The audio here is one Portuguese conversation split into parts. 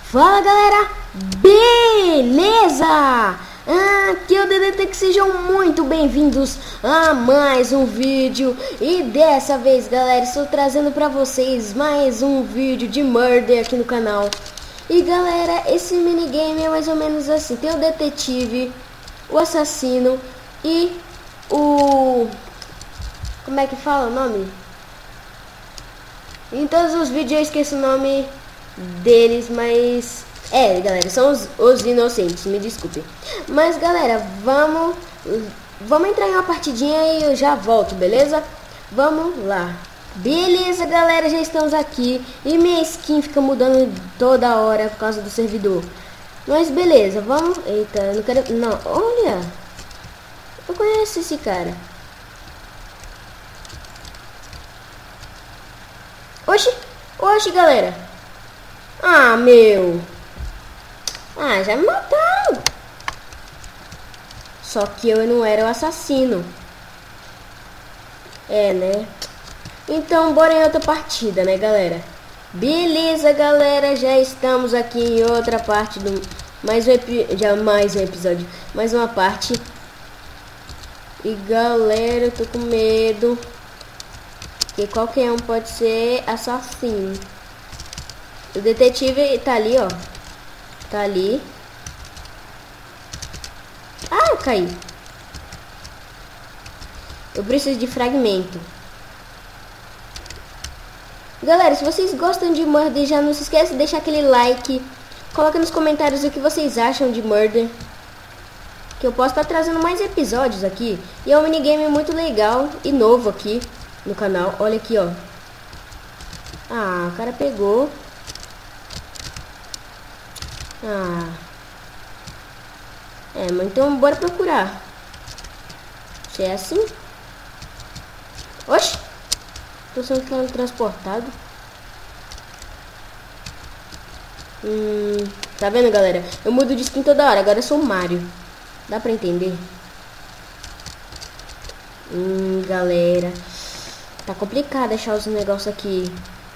Fala galera, beleza? Aqui é o DDT, sejam muito bem-vindos a mais um vídeo. E dessa vez galera, estou trazendo pra vocês mais um vídeo de Murder aqui no canal. E galera, esse minigame é mais ou menos assim: tem o detetive, o assassino e o... como é que fala o nome? Em todos os vídeos eu esqueço o nome deles, mas galera, são os inocentes, me desculpem. Mas galera, vamos entrar em uma partidinha e eu já volto, beleza? Vamos lá. Beleza galera, já estamos aqui. E minha skin fica mudando toda hora por causa do servidor. Mas beleza, vamos... Eita, eu não quero... Não, olha, eu conheço esse cara. Oxi galera. Ah, meu. Ah, já me mataram. Só que eu não era o assassino. Né? Então, bora em outra partida, né, galera? Beleza, galera. Já estamos aqui em outra parte do... mais um episódio. Mais uma parte. E, galera, eu tô com medo. Que qualquer um pode ser assassino. O detetive tá ali, ó. Tá ali. Ah, eu caí. Eu preciso de fragmento. Galera, se vocês gostam de Murder, já não se esqueça de deixar aquele like. Coloca nos comentários o que vocês acham de Murder, que eu posso estar trazendo mais episódios aqui. E é um minigame muito legal e novo aqui no canal. Olha aqui, ó. Ah, o cara pegou. Mas então bora procurar. Se é assim. Oxi, tô sendo transportado. Tá vendo galera? Eu mudo de skin toda hora. Agora eu sou o Mario. Dá pra entender? Galera, tá complicado achar os negócios aqui.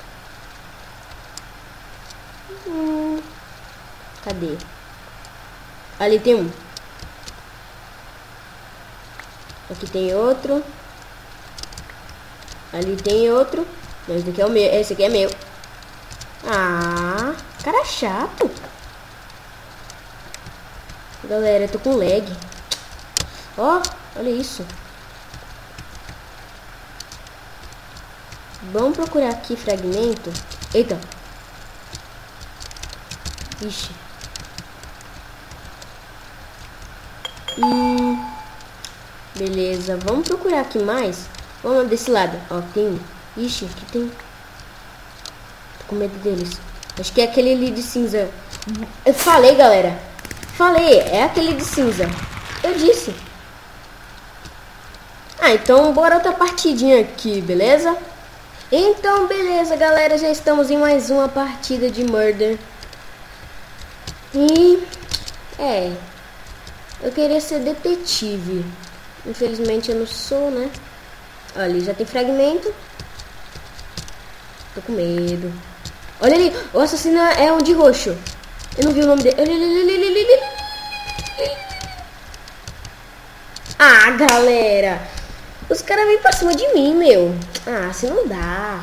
Cadê? Ali tem um. Aqui tem outro. Ali tem outro. Mas esse aqui é o meu. Esse aqui é meu. Ah, cara chato. Galera, eu tô com lag. Ó, olha isso. Vamos procurar aqui fragmento. Eita. Ixi. Beleza, vamos procurar aqui mais. Vamos desse lado. Ó, tem. Ixi, aqui tem. Tô com medo deles. Acho que é aquele ali de cinza. Eu falei, galera. Falei, é aquele de cinza. Eu disse. Então bora outra partidinha aqui, beleza? Então, beleza, galera. Já estamos em mais uma partida de Murder. E... eu queria ser detetive. Infelizmente eu não sou, né? Olha, ali já tem fragmento. Tô com medo. Olha ali, o assassino é um de roxo. Eu não vi o nome dele. Ah, galera, os caras vêm pra cima de mim, meu. Assim não dá.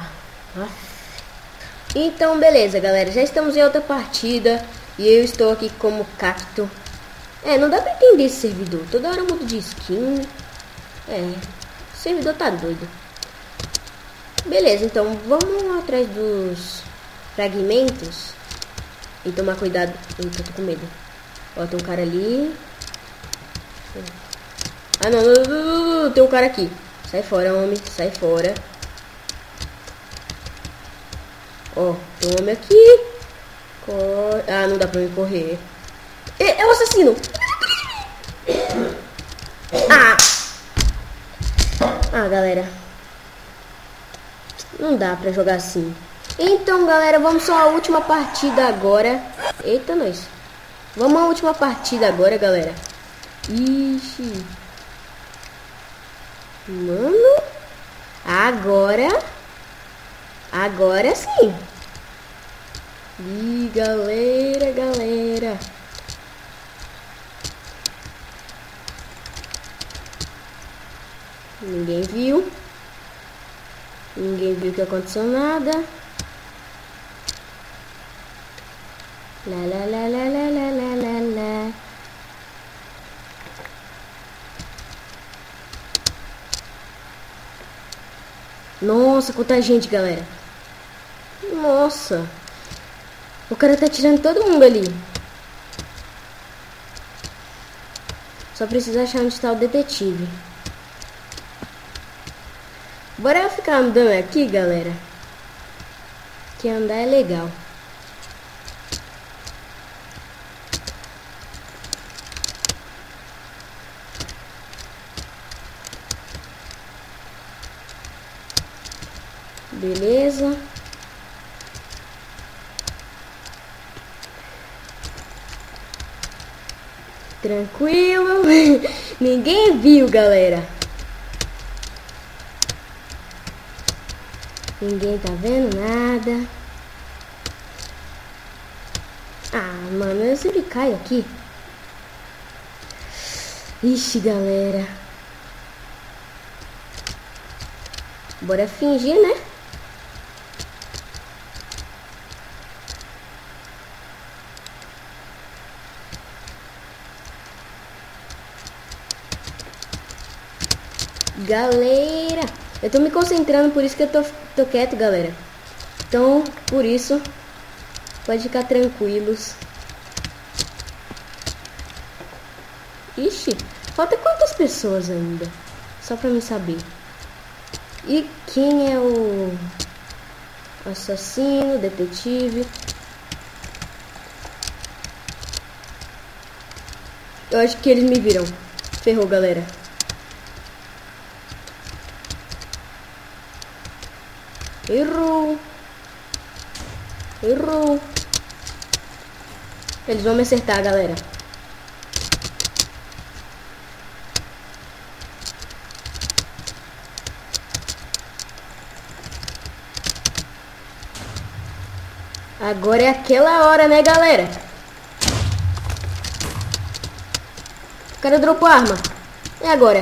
Então, beleza, galera. Já estamos em outra partida. E eu estou aqui como cacto. Não dá pra entender esse servidor. Toda hora eu mudo de skin. O servidor tá doido. Beleza, então vamos atrás dos fragmentos. E tomar cuidado. Eita, eu tô com medo. Ó, tem um cara ali. Não. Tem um cara aqui. Sai fora, homem. Sai fora. Ó, tem um homem aqui. Não dá pra me correr. É o assassino. Galera, não dá pra jogar assim. Então, galera, vamos só a última partida agora. Eita, nós. Vamos à última partida agora, galera. Ixi. Mano. Agora sim. Ih, galera. Ninguém viu que aconteceu nada. Lá. Nossa, quanta gente, galera. Nossa. O cara tá tirando todo mundo ali. Só precisa achar onde está o detetive. Bora eu ficar andando aqui, galera. Que andar é legal. Beleza. Tranquilo. Ninguém viu, galera. Ninguém tá vendo nada. Ah, mano, eu sempre caio aqui. Ixi, galera. Bora fingir, né? Galera, eu tô me concentrando, por isso que eu tô quieto, galera. Então, por isso, pode ficar tranquilos. Ixi, falta quantas pessoas ainda? Só pra me saber. E quem é o assassino, detetive? Eu acho que eles me viram. Ferrou, galera. Errou. Eles vão me acertar, galera. Agora é aquela hora, né, galera? O cara dropou a arma. E agora?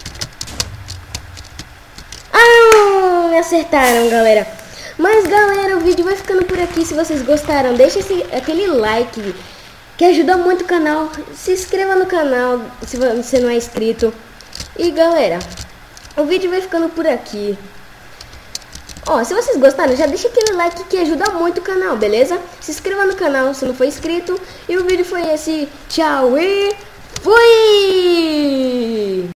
Ah, me acertaram, galera. Mas, galera, o vídeo vai ficando por aqui. Se vocês gostaram, deixa aquele like, que ajuda muito o canal. Se inscreva no canal, se você não é inscrito. E, galera, o vídeo vai ficando por aqui. Ó, se vocês gostaram, já deixa aquele like que ajuda muito o canal, beleza? Se inscreva no canal se não for inscrito. E o vídeo foi esse. Tchau e fui!